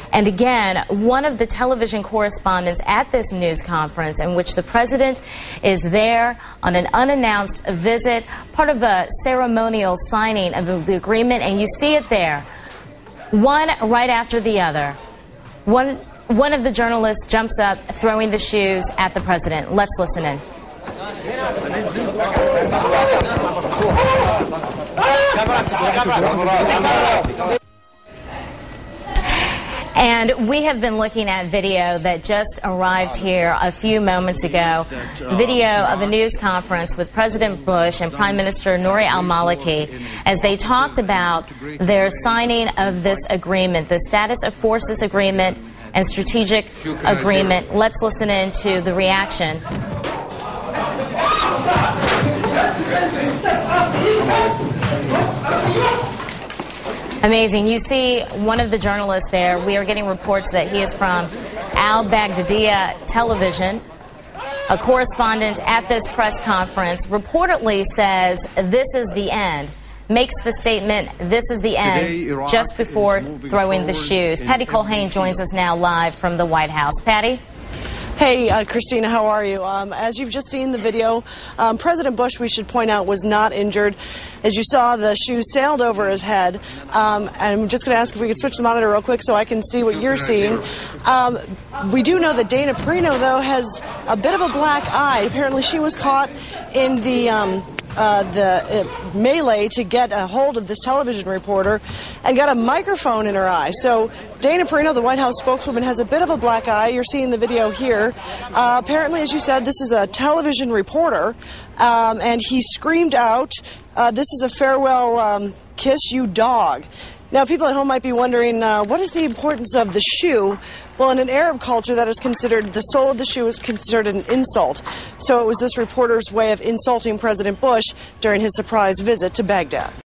And again, one of the television correspondents at this news conference in which the president is there on an unannounced visit, part of a ceremonial signing of the agreement, and you see it there, one right after the other. One of the journalists jumps up, throwing the shoes at the president. Let's listen in. And we have been looking at video that just arrived here a few moments ago, video of a news conference with President Bush and Prime Minister Nouri al-Maliki as they talked about their signing of this agreement, the Status of Forces Agreement and Strategic Agreement. Let's listen in to the reaction. Amazing. You see one of the journalists there. We are getting reports that he is from al-Baghdadiya television. A correspondent at this press conference reportedly says this is the end, makes the statement, this is the end, just before throwing the shoes. Patty Culhane joins us now live from the White House. Patty? Hey, Christina, how are you? As you've just seen the video, President Bush, we should point out, was not injured. As you saw, the shoes sailed over his head. And I'm just going to ask if we could switch the monitor real quick so I can see what you're seeing. We do know that Dana Perino, though, has a bit of a black eye. Apparently she was caught in the melee to get a hold of this television reporter and got a microphone in her eye. So Dana Perino, the White House spokeswoman, has a bit of a black eye. You're seeing the video here. Apparently, as you said, this is a television reporter, and he screamed out, "This is a farewell kiss, you dog." Now, people at home might be wondering, what is the importance of the shoe? Well, in an Arab culture, that is considered, the sole of the shoe is considered an insult. So it was this reporter's way of insulting President Bush during his surprise visit to Baghdad.